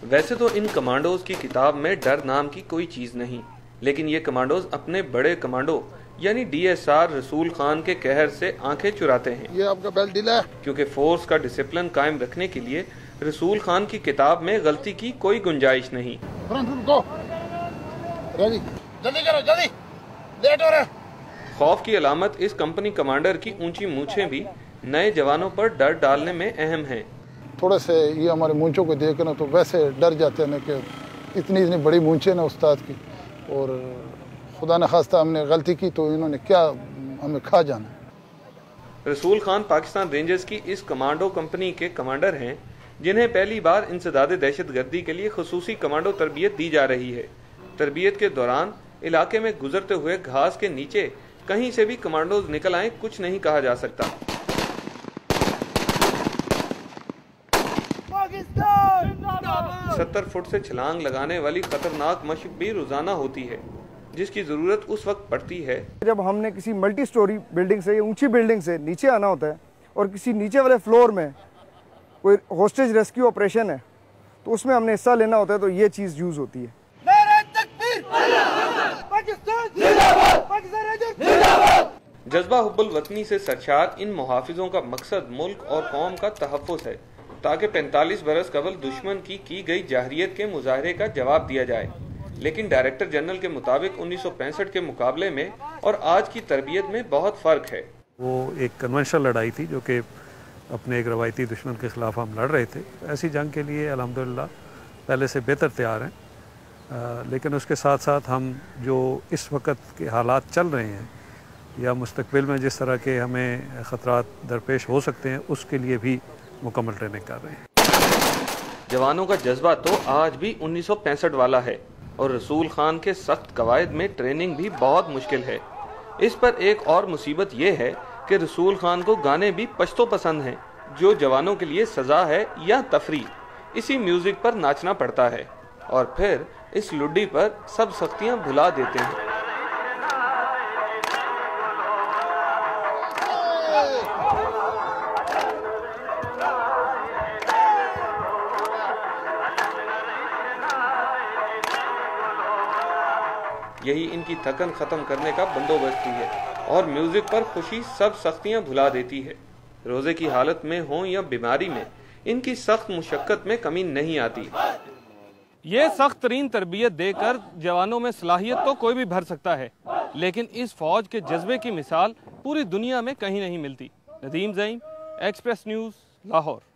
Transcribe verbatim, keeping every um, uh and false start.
वैसे तो इन कमांडोज की किताब में डर नाम की कोई चीज नहीं, लेकिन ये कमांडोज अपने बड़े कमांडो यानी डी एस आर रसूल खान के कहर से आंखें चुराते हैं। ये आपका बेल्ट ढीला है। क्योंकि फोर्स का डिसिप्लिन कायम रखने के लिए रसूल खान की किताब में गलती की कोई गुंजाइश नहीं। जल्दी करो, जल्दी, लेट हो रहा। खौफ की अलामत इस कंपनी कमांडर की ऊंची मूछें भी नए जवानों पर डर डालने में अहम हैं। थोड़े से ये हमारे मूंछों को देख ना तो वैसे डर जाते हैं ना कि इतनी इतनी बड़ी मूंछें ना उस्ताद की, और खुदा न खास्ता हमने गलती की तो इन्होंने क्या हमें खा जाना। रसूल खान पाकिस्तान रेंजर्स की इस कमांडो कंपनी के कमांडर हैं, जिन्हें पहली बार इंसदादे दहशतगर्दी के लिए खुसूसी कमांडो तरबियत दी जा रही है। तरबियत के दौरान इलाके में गुजरते हुए घास के नीचे कहीं से भी कमांडोज निकल आए कुछ नहीं कहा जा सकता। सत्तर फुट से छलांग लगाने वाली खतरनाक मशक भी रोजाना होती है, जिसकी जरूरत उस वक्त पड़ती है जब हमने किसी मल्टी स्टोरी बिल्डिंग से या ऊंची बिल्डिंग से नीचे आना होता है और किसी नीचे वाले फ्लोर में कोई होस्टेज रेस्क्यू ऑपरेशन है तो उसमें हमने हिस्सा लेना होता है, तो ये चीज यूज होती है। जज्बा हुब्बुल वतनी से सरशार इन मुहाफिजों का मकसद मुल्क और कौम का तहफ़्फ़ुज़ है, ताकि पैंतालीस बरस कबल दुश्मन की की गई जाहरियत के मुजाहरे का जवाब दिया जाए। लेकिन डायरेक्टर जनरल के मुताबिक उन्नीस सौ पैंसठ के मुकाबले में और आज की तरबियत में बहुत फ़र्क है। वो एक कन्वेंशनल लड़ाई थी जो कि अपने एक रवायती दुश्मन के ख़िलाफ़ हम लड़ रहे थे। ऐसी जंग के लिए अल्हम्दुलिल्लाह पहले से बेहतर तैयार हैं, आ, लेकिन उसके साथ साथ हम जो इस वक्त के हालात चल रहे हैं या मुस्तकबिल में जिस तरह के हमें ख़तरात दरपेश हो सकते हैं उसके लिए भी मुकम्मल ट्रेनिंग कर रहे हैं। जवानों का जज्बा तो आज भी उन्नीस सौ पैंसठ वाला है और रसूल खान के सख्त कवायद में ट्रेनिंग भी बहुत मुश्किल है। इस पर एक और मुसीबत ये है कि रसूल खान को गाने भी पश्तो पसंद हैं, जो जवानों के लिए सजा है या तफरी। इसी म्यूजिक पर नाचना पड़ता है और फिर इस लुड्डी पर सब सख्तियां भुला देते हैं। यही इनकी थकन खत्म करने का बंदोबस्त है और म्यूजिक पर खुशी सब सख्तियां भुला देती है। रोजे की हालत में हो या बीमारी में इनकी सख्त मुशक्कत में कमी नहीं आती। ये सख्त तरीन तरबियत देकर जवानों में सलाहियत तो कोई भी भर सकता है, लेकिन इस फौज के जज्बे की मिसाल पूरी दुनिया में कहीं नहीं मिलती। Nadeem Zaeem, Express News, Lahore.